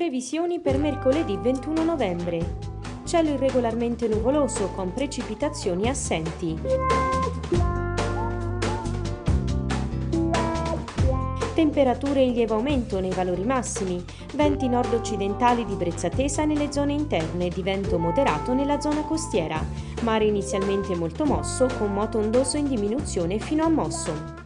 Previsioni per mercoledì 21 novembre. Cielo irregolarmente nuvoloso con precipitazioni assenti. Temperature in lieve aumento nei valori massimi. Venti nord-occidentali di brezzatesa nelle zone interne, di vento moderato nella zona costiera. Mare inizialmente molto mosso, con moto ondoso in diminuzione fino a mosso.